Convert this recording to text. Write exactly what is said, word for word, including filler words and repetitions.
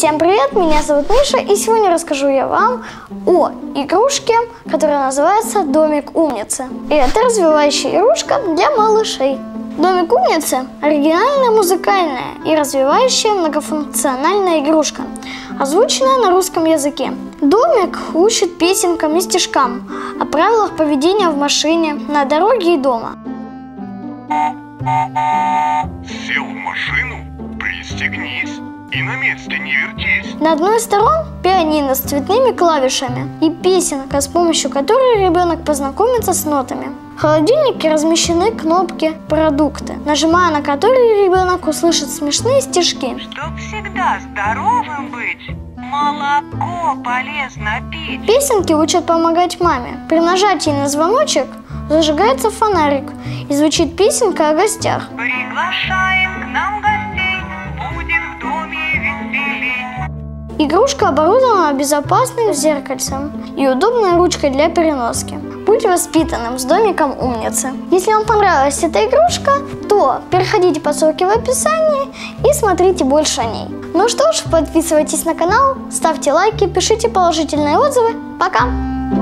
Всем привет, меня зовут Миша, и сегодня расскажу я вам о игрушке, которая называется «Домик умницы». И это развивающая игрушка для малышей. Домик умницы – оригинальная, музыкальная и развивающая многофункциональная игрушка, озвученная на русском языке. Домик учит песенкам и стишкам о правилах поведения в машине, на дороге и дома. Сел в машину, пристегнись и на месте не вертись. На одной из сторон пианино с цветными клавишами и песенка, с помощью которой ребенок познакомится с нотами. В холодильнике размещены кнопки «Продукты», нажимая на которые ребенок услышит смешные стишки. Чтоб всегда здоровым быть, молоко полезно пить. Песенки учат помогать маме. При нажатии на звоночек зажигается фонарик и звучит песенка о гостях. Приглашаем к нам гостей, будем в доме веселей. Игрушка оборудована безопасным зеркальцем и удобной ручкой для переноски. Будь воспитанным с домиком умницы. Если вам понравилась эта игрушка, то переходите по ссылке в описании и смотрите больше о ней. Ну что ж, подписывайтесь на канал, ставьте лайки, пишите положительные отзывы. Пока!